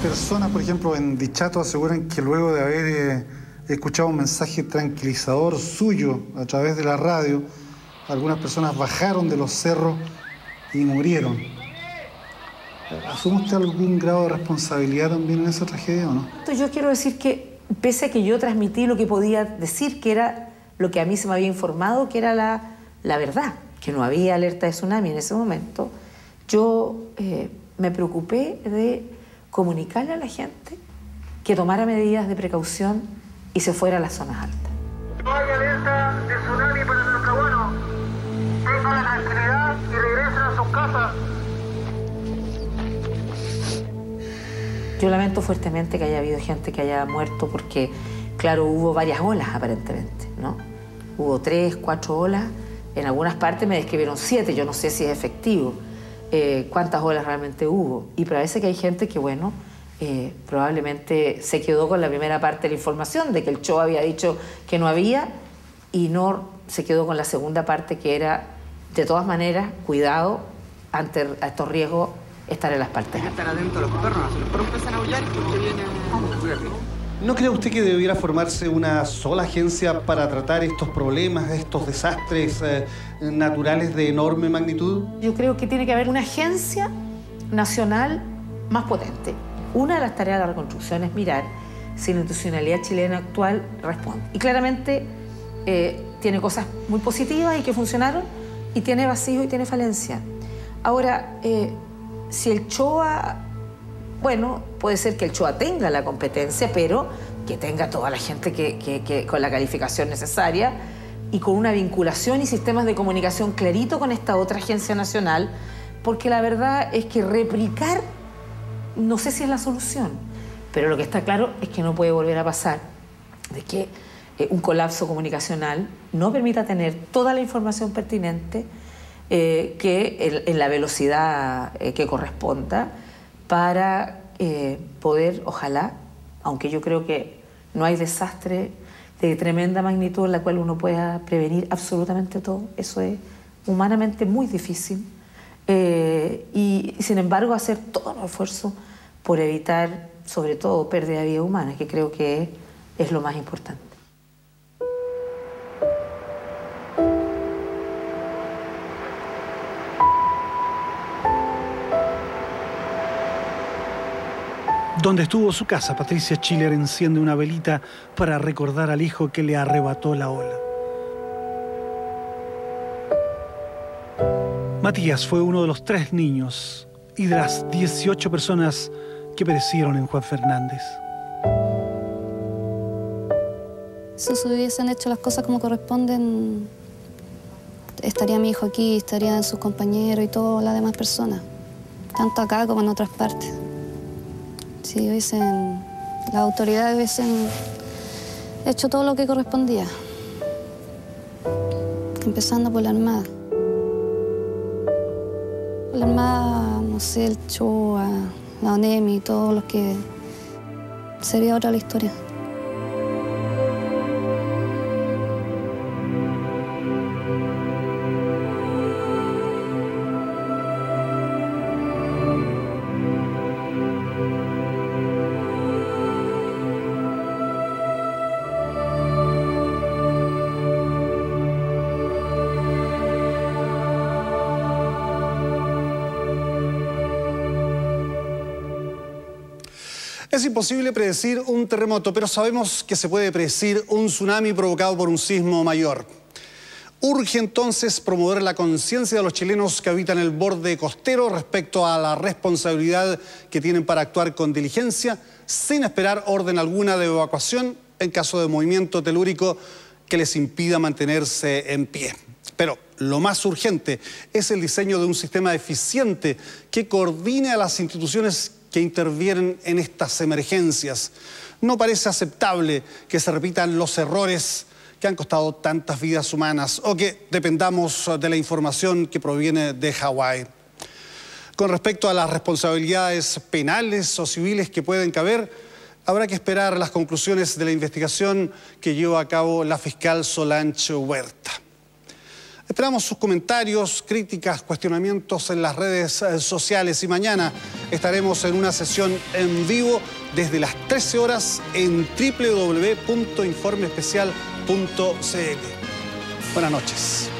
personas, por ejemplo, en Dichato aseguran que luego de haber escuchado un mensaje tranquilizador suyo a través de la radio, algunas personas bajaron de los cerros y murieron. ¿Asume usted algún grado de responsabilidad también en esa tragedia o no? Yo quiero decir que, pese a que yo transmití lo que podía decir, que era lo que a mí se me había informado, que era la verdad, que no había alerta de tsunami en ese momento, yo me preocupé de comunicarle a la gente que tomara medidas de precaución y se fuera a las zonas altas. No hay alerta de tsunami para los talcahuanos. Tengan la tranquilidad y regresen a sus casas. Yo lamento fuertemente que haya habido gente que haya muerto porque, claro, hubo varias olas aparentemente, ¿no? Hubo 3, 4 olas. En algunas partes me describieron 7, yo no sé si es efectivo. Cuántas olas realmente hubo. Y parece que hay gente que, bueno, probablemente se quedó con la primera parte de la información de que el CHOA había dicho que no había y no se quedó con la segunda parte que era, de todas maneras, cuidado ante estos riesgos, estar en las partes altas. Estar atentos a los perros, si los perros empiezan a aullar porque vienen... ¿No cree usted que debiera formarse una sola agencia para tratar estos problemas, estos desastres naturales de enorme magnitud? Yo creo que tiene que haber una agencia nacional más potente. Una de las tareas de la reconstrucción es mirar si la institucionalidad chilena actual responde. Y claramente tiene cosas muy positivas y que funcionaron, y tiene vacíos y tiene falencias. Ahora, si el CHOA... Bueno, puede ser que el CHOA tenga la competencia, pero que tenga toda la gente que con la calificación necesaria y con una vinculación y sistemas de comunicación clarito con esta otra agencia nacional, porque la verdad es que replicar no sé si es la solución, pero lo que está claro es que no puede volver a pasar de que un colapso comunicacional no permita tener toda la información pertinente que en la velocidad que corresponda, para poder, ojalá, aunque yo creo que no hay desastre de tremenda magnitud en la cual uno pueda prevenir absolutamente todo, eso es humanamente muy difícil, y sin embargo hacer todos los esfuerzos por evitar, sobre todo, pérdida de vida humana, que creo que es lo más importante. Donde estuvo su casa, Patricia Schiller enciende una velita para recordar al hijo que le arrebató la ola. Matías fue uno de los 3 niños y de las 18 personas que perecieron en Juan Fernández. Si se hubiesen hecho las cosas como corresponden, estaría mi hijo aquí, estarían sus compañeros y todas las demás personas, tanto acá como en otras partes. Si las autoridades hubiesen hecho todo lo que correspondía, empezando por la Armada. La Armada, no sé, el CHOA, la ONEMI, todos los que... sería otra la historia. Es imposible predecir un terremoto, pero sabemos que se puede predecir un tsunami provocado por un sismo mayor. Urge entonces promover la conciencia de los chilenos que habitan el borde costero respecto a la responsabilidad que tienen para actuar con diligencia, sin esperar orden alguna de evacuación en caso de movimiento telúrico que les impida mantenerse en pie. Pero lo más urgente es el diseño de un sistema eficiente que coordine a las instituciones que intervienen en estas emergencias. No parece aceptable que se repitan los errores que han costado tantas vidas humanas o que dependamos de la información que proviene de Hawái. Con respecto a las responsabilidades penales o civiles que pueden caber, habrá que esperar las conclusiones de la investigación que lleva a cabo la fiscal Solange Huerta. Esperamos sus comentarios, críticas, cuestionamientos en las redes sociales y mañana estaremos en una sesión en vivo desde las 13 horas en www.informeespecial.cl. Buenas noches.